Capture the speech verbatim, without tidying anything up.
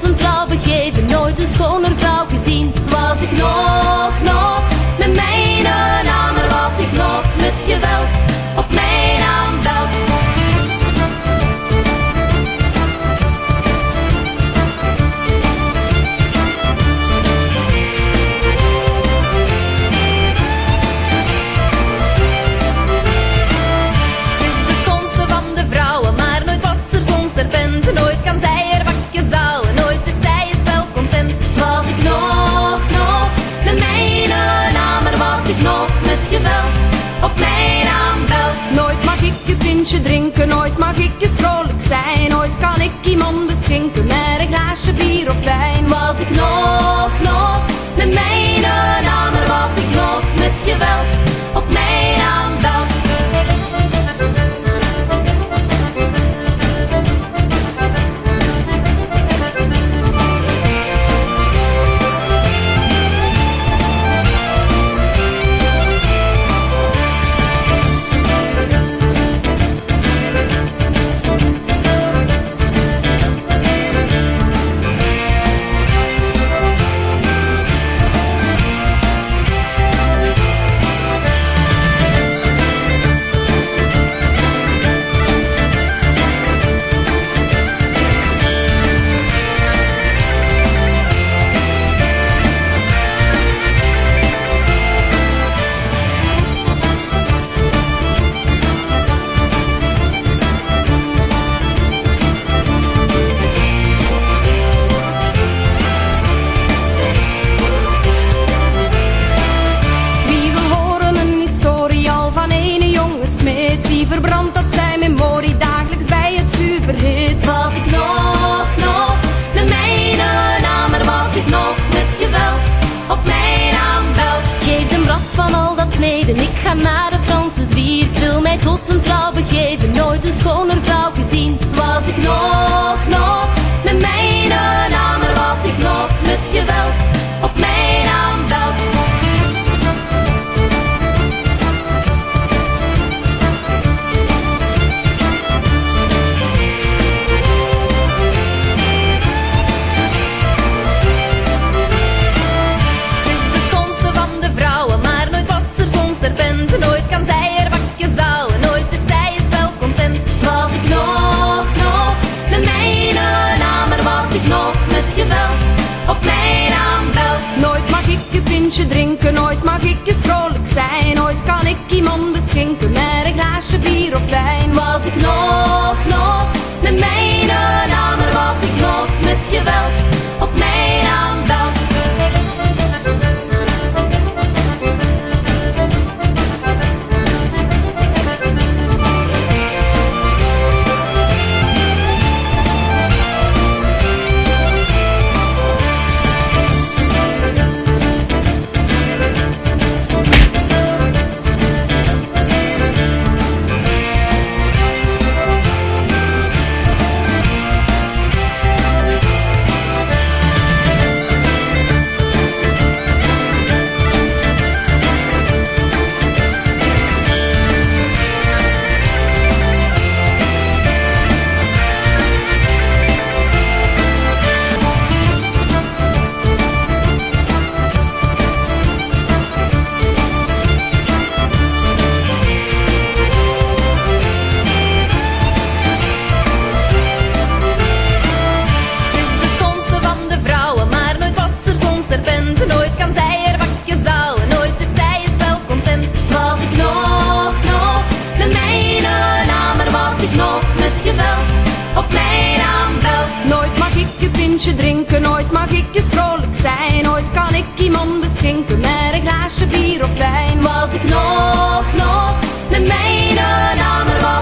tot een trouw begeven, nooit een schoner vrouw gezien. Was ik nog, nog met mijn namer, was ik nog met geweld op mijn aanbeld. Nooit kan zij er bakjes houden, nooit is zij is wel content. Was ik nog, nog met mijn namer, was ik nog met geweld op mijn aanbeld. Nooit mag ik een pintje drinken, nooit mag ik eens vrolijk zijn. Nooit kan ik iemand beschinken met een glaasje bier of wijn. Was ik nog, nog met mijn namer, was ik nog met geweld op mijn aanbeld. Die verbrandt dat zijn memorie dagelijks bij het vuur verhit. Was ik nog, nog met mijn namer, was ik nog met geweld op mijn aanbeld. Geef de bras van al dat sneden, ik ga naar de Franse zwier. Ik wil mij tot een trouw begeven, nooit een schoner vrouw gezien. Was ik nog, nog met mijn namer, was ik nog met geweld op mijn aanbeld. Nooit kan zij er bakjes houden, nooit is zij is wel content. Was ik nog, nog met mijn namer, was ik nog met geweld op mijn aanbeld. Nooit mag ik een pintje drinken, nooit mag ik eens vrolijk zijn. Nooit kan ik iemand beschinken met een glaasje bier of wijn. Was ik nog, nog met mijn namer, was ik nog met geweld op mijn aanbeld. Nooit kan zij er bakjes houden, nooit is zij is wel content. Was ik nog, nog met mijn namer, was ik nog met geweld op mijn aanbeld. Nooit mag ik een pintje drinken, nooit mag ik eens vrolijk zijn. Nooit kan ik iemand beschinken met een glaasje bier of wijn. Was ik nog, nog met mijn namer, was